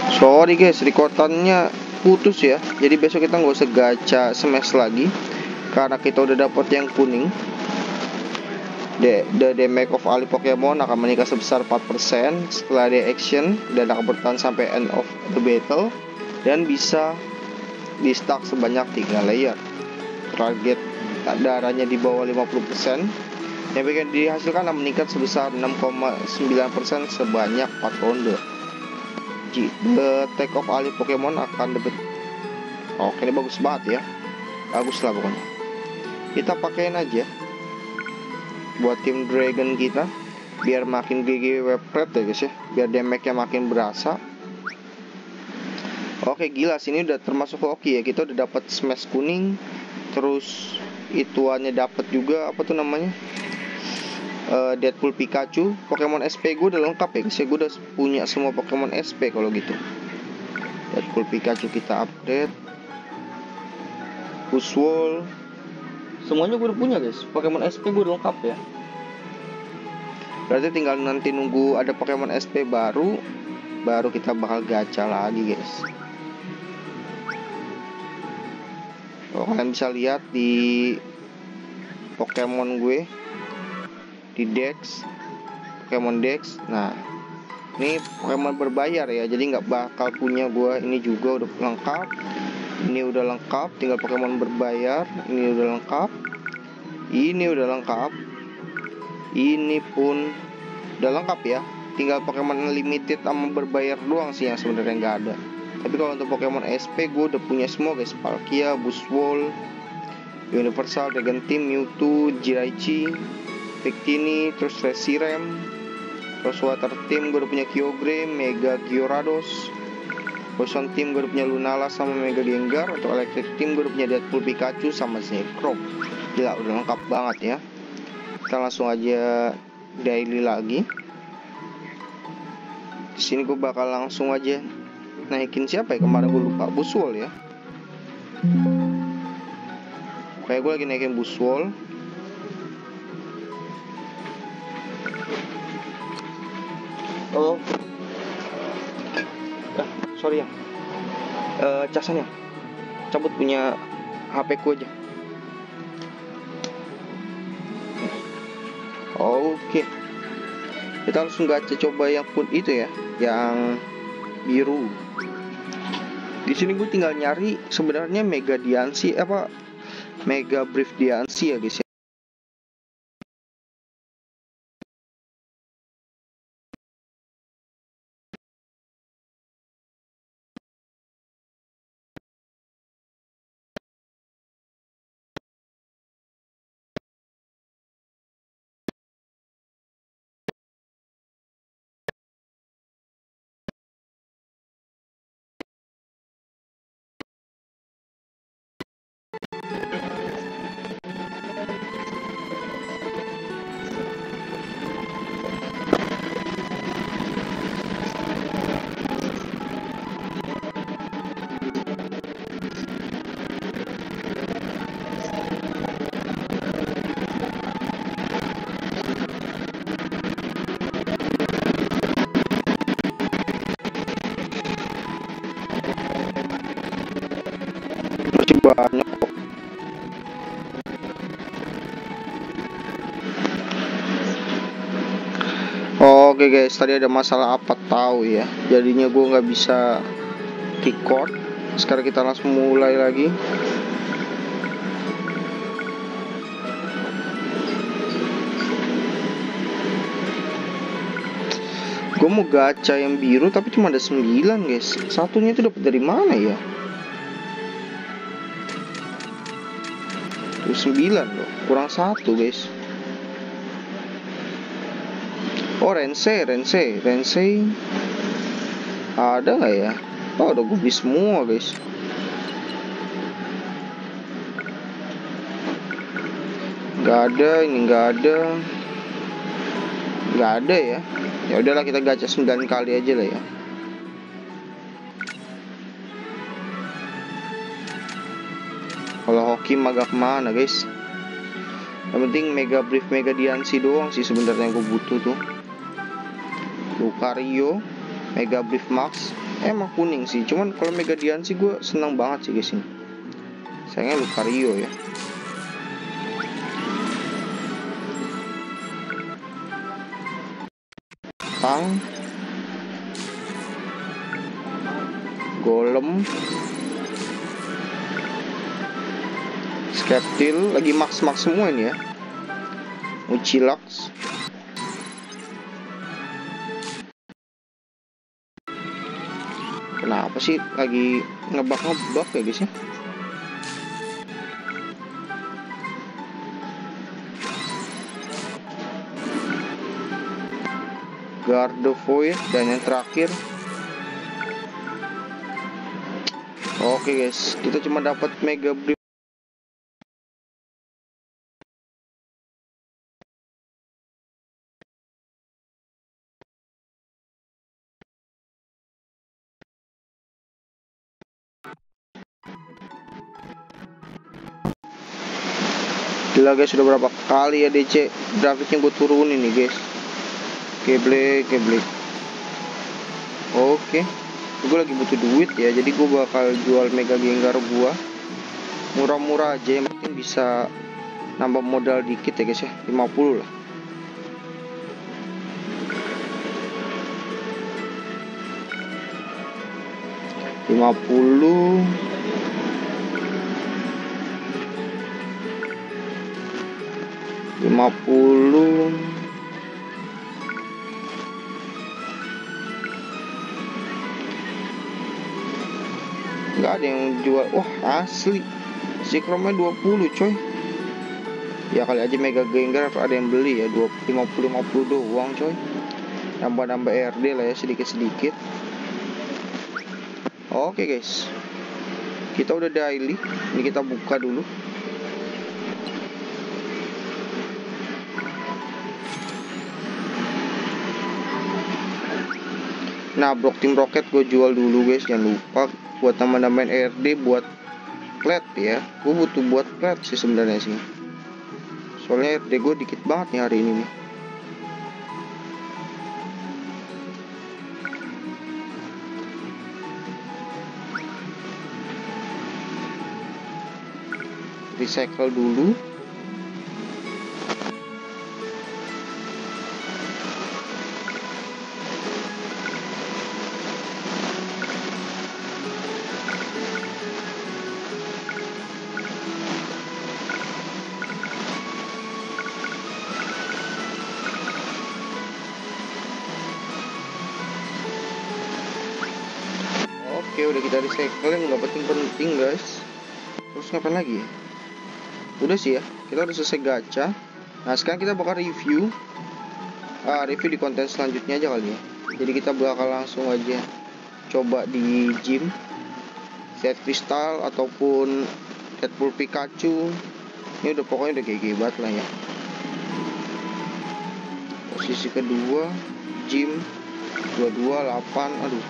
Sorry guys, rekordannya putus ya. Jadi besok kita nggak usah gacha smash lagi, karena kita udah dapat yang kuning. The damage of all Pokemon akan meningkat sebesar 4% setelah dia action dan akan bertahan sampai end of the battle, dan bisa di stack sebanyak 3 layer. Target darahnya di bawah 50%. Yang bikin dihasilkan akan meningkat sebesar 6,9% sebanyak 4 ronde. The take of all Pokemon akan debit. Oke, ini bagus banget ya. Bagus lah pokoknya. Kita pakein aja buat tim Dragon kita, biar makin GG web red ya guys ya, biar damage-nya makin berasa. Oke, gila, sini udah termasuk oke ya. Kita udah dapat smash kuning, terus ituannya dapat juga apa tuh namanya, Deadpool Pikachu. Pokemon SP gue udah lengkap ya guys ya. Gue udah punya semua Pokemon SP kalau gitu. Deadpool Pikachu kita update, Buzzwole, semuanya gue udah punya guys. Pokemon SP gue udah lengkap ya. Berarti tinggal nanti nunggu ada Pokemon SP baru kita bakal gacha lagi guys. Oh, kalian bisa lihat di Pokemon gue di Dex, Pokemon Dex. Nah, ini Pokemon berbayar ya, jadi nggak bakal punya gue. Ini juga udah lengkap. Ini udah lengkap, tinggal Pokemon berbayar. Ini udah lengkap. Ini udah lengkap. Ini pun udah lengkap ya. Tinggal Pokemon limited sama berbayar doang sih yang sebenarnya nggak ada. Tapi kalau untuk Pokemon SP gue udah punya semua guys. Palkia, Buzzwole, Universal, Dragon Team, Mewtwo, Jirachi, Victini, terus Reshiram, terus Water Team gue udah punya Kyogre, Mega Gyarados. Poison Team gue udah punya Lunala sama Mega Gengar. Untuk Electric Team gue udah punya Deadpool Pikachu sama Zekrom. Gila, udah lengkap banget ya. Kita langsung aja daily lagi. Di sini gue bakal langsung aja naikin siapa ya, kemarin gue lupa. Buzzwole ya. Kayak gue lagi naikin Buzzwole. Oh, sorry ya, casannya cabut, punya HP ku aja. Oke, kita langsung gacha coba yang pun itu ya, yang biru. Di sini gue tinggal nyari sebenarnya Mega Diancie apa Mega Brief Diancie ya guys ya. Masih banyak kok. Oke guys, tadi ada masalah apa tahu ya, jadinya gue nggak bisa record. Sekarang kita langsung mulai lagi. Gue mau gacha yang biru tapi cuma ada 9 guys. Satunya itu dapat dari mana ya? Tuh 9 loh, kurang 1 guys. Oh, Rensei ada nggak ya? Oh, udah gue beli semua guys. Nggak ada, ini nggak ada ya. Ya udahlah, kita gacha 9 kali aja lah ya. Kalau hoki mah gak kemana guys. Yang penting Mega Brief Mega Diancie doang sih sebenarnya yang gue butuh tuh. Lucario, Mega Brief Max, Emang kuning sih, cuman kalau Megadian sih gue seneng banget sih guys ini. Sayangnya Lucario ya. Tang, Golem, Sceptile, lagi max semua ini ya. Mucilax. Kenapa sih lagi ngebak ya guys ya? Gardevoir dan yang terakhir. Oke guys, kita cuma dapat Mega Brief. Gila guys, sudah berapa kali ya DC grafiknya gue turunin nih guys. Geblek. Oke, gue lagi butuh duit ya, jadi gue bakal jual Mega Gengar gue murah-murah aja, yang penting bisa nambah modal dikit ya guys ya, 50 lah. $50. Nggak ada yang jual. Wah asli Zikromnya 20 coy. Ya kali aja Mega Gengar ada yang beli ya, 50 doang coy. Nambah RD lah ya, sedikit-sedikit. Oke guys, kita udah daily. Ini kita buka dulu. Nah, Brock Team Rocket gue jual dulu guys, jangan lupa buat tambahin RD buat plat ya. Gue butuh buat plat sih sebenarnya sih. Soalnya RD gue dikit banget nih hari ini nih. Recycle dulu. Oke, udah kita recycling, nggak penting guys. Terus ngapain lagi ya? Udah sih ya, kita udah selesai gacha. Nah sekarang kita bakal review di konten selanjutnya aja kali ya. Jadi kita bakal langsung aja coba di gym set kristal ataupun Deadpool Pikachu. Ini udah pokoknya udah GG banget lah ya. Posisi kedua gym 228. Aduh,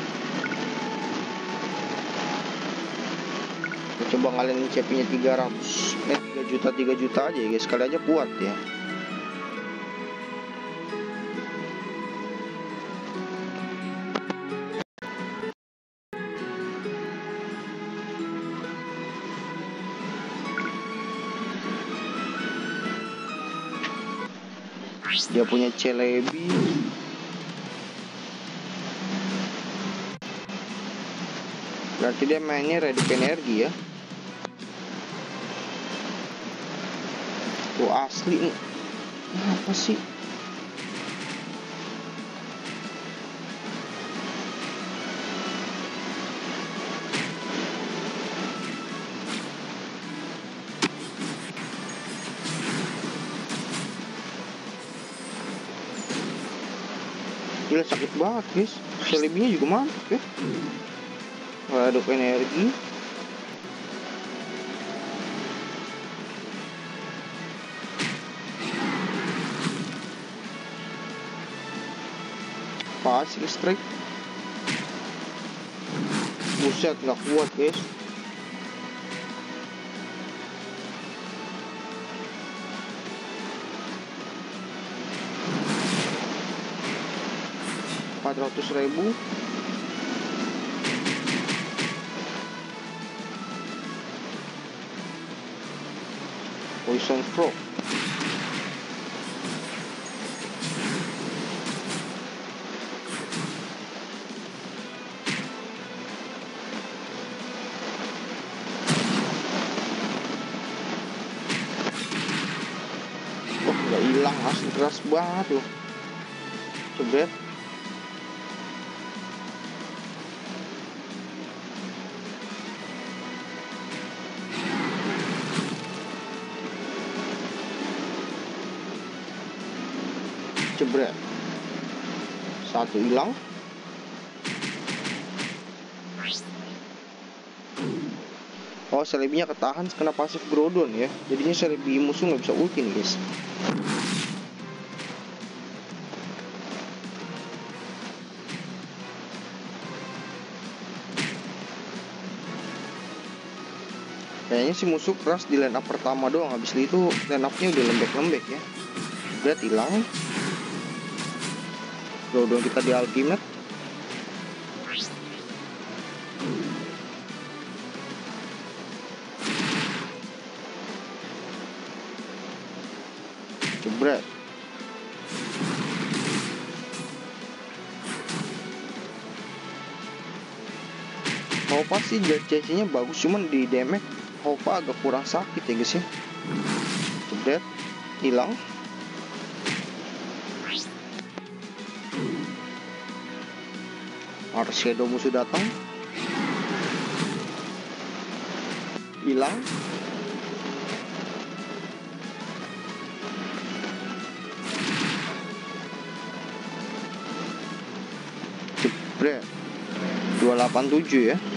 coba ngalihin CP-nya 3 juta aja ya guys, sekali aja kuat ya. Dia punya Celebi. Berarti dia mainnya Redik Energi ya. Tuh asli nih. Apa sih? Gila sakit banget guys. Celebinya juga mantap ya. Redik Energi. Passing strike. Buset, nggak kuat guys. $400.000. Poison Stroke. Oh, nggak hilang, asli keras banget loh. Jebret. Jebret. Satu hilang. Oh, Celebinya ketahan kena pasif Groudon ya. Jadinya Celebi musuh nggak bisa ulti nih guys. Kayaknya si musuh keras di line up pertama doang. Habis itu line upnya udah lembek-lembek ya. Jebret, hilang. Groudon kita di ultimate. Jebret. Hoppa sih CC-nya bagus, cuman di damage Hoppa agak kurang sakit ya guys ya. Jebret, hilang. Shadow musuh datang, hilang. Jebret, 287 ya.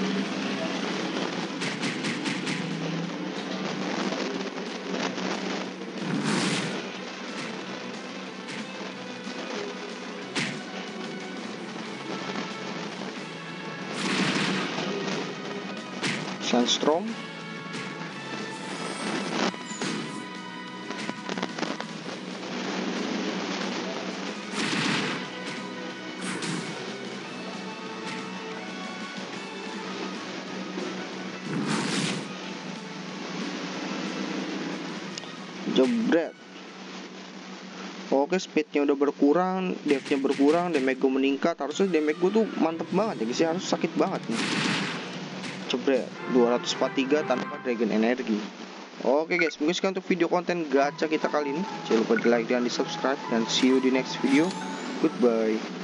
Sandstorm. Jebret. Oke, speednya udah berkurang, depthnya berkurang, damage gue meningkat. Harusnya damage gue tuh mantep banget ya guys ya, harus sakit banget nih. Jebret, 243 tanpa Dragon Energy. Oke guys, mungkin sekian untuk video konten gacha kita kali ini. Jangan lupa di like dan di subscribe, dan see you di next video. Goodbye.